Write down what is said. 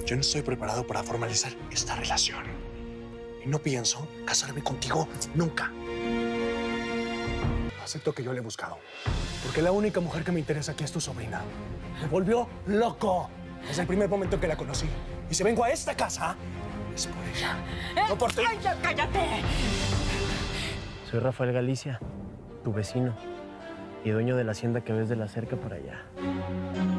Yo no estoy preparado para formalizar esta relación. Y no pienso casarme contigo nunca. Acepto que yo le he buscado. Porque la única mujer que me interesa aquí es tu sobrina. Me volvió loco desde el primer momento que la conocí. Y si vengo a esta casa, es por ella, no por ti. ¡Ay, ya cállate! Soy Rafael Galicia, tu vecino y dueño de la hacienda que ves de la cerca por allá.